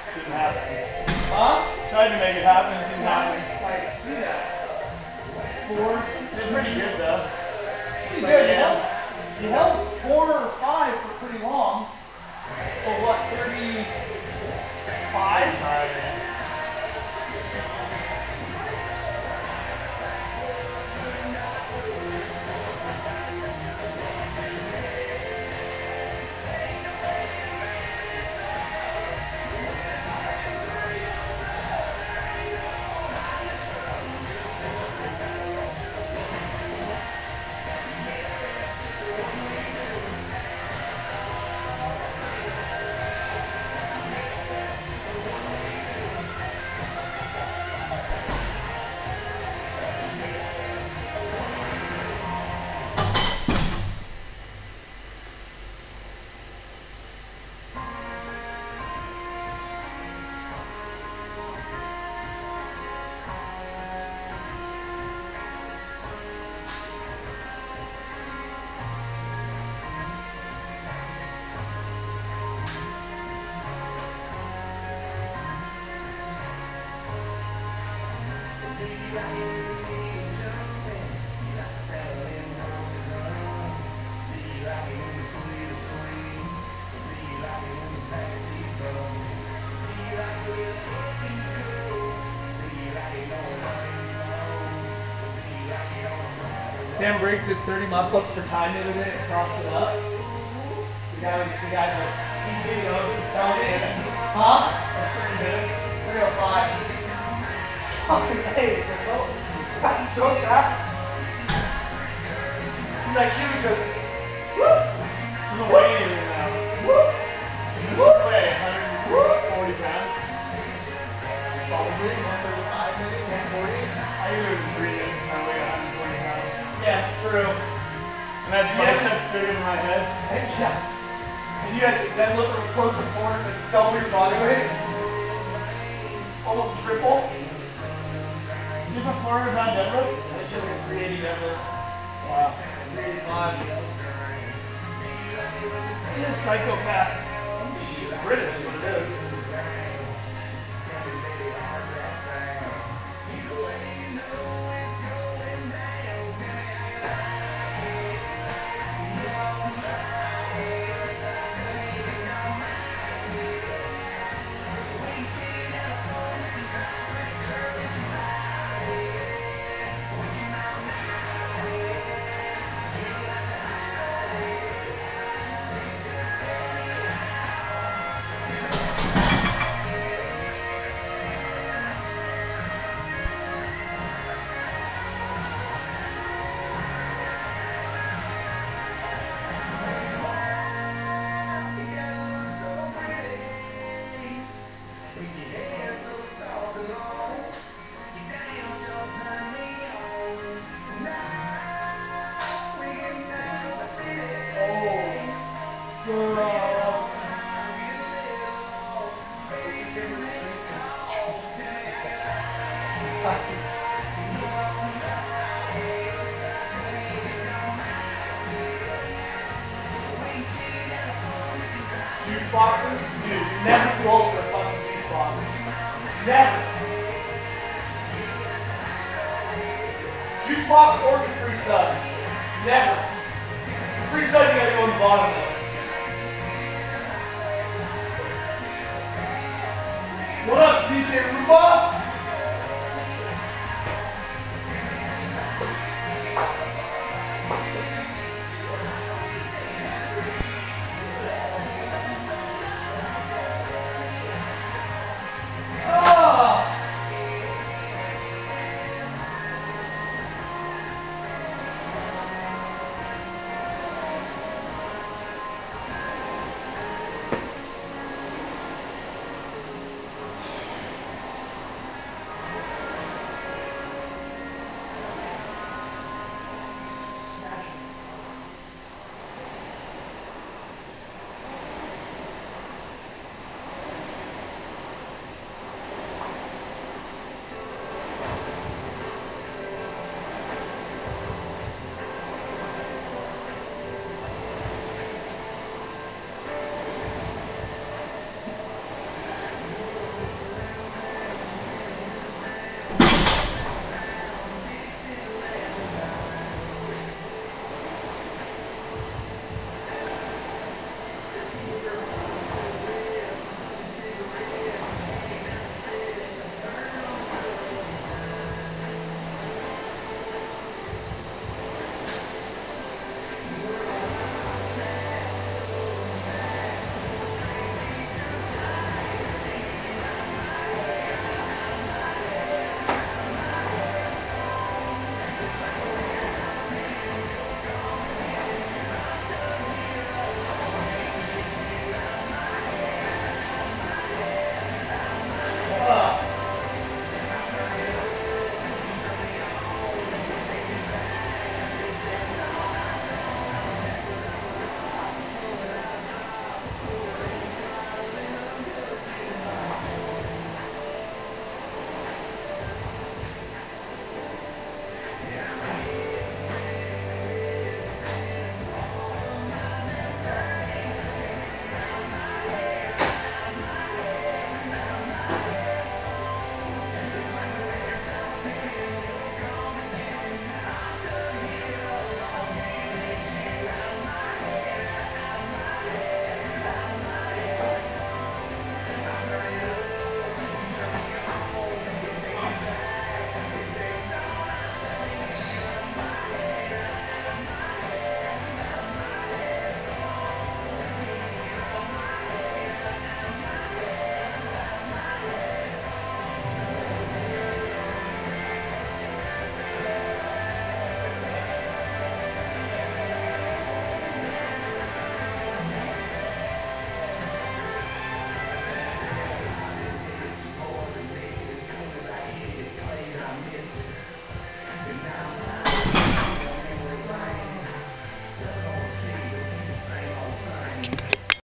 Didn't happen. Huh? Tried to make it happen, didn't happen. I see that. 4. Did pretty good though. Pretty But good, yeah. you held 4 or 5 for pretty long. For what, 35? Sam Briggs did 30 muscle-ups for time the other day and crossed it up. The guy's like, he's telling me, huh? That's pretty good. 305. Fucking hey, that's so fast. He's like, she was just, whoop, He's weighing it now. whoop, He whoop, should weigh 140 pounds. probably 135 maybe, 140. I usually do 3 days, so I weigh 120 pounds. Yeah, it's true. And that biceps bigger than my head. Yeah. And you had deadlift that was close to 400, like double your body weight. Almost triple. You have a 400 pound deadlift? That's just like a 380 deadlift. Wow. 385. He's a psychopath. He's British, is what it is. Juice boxes? Dude, never go over a fucking juice box. Never. Juice box or Capri Sun. Never. Capri Sun, you gotta go on the bottom though. What up, DJ Ruba?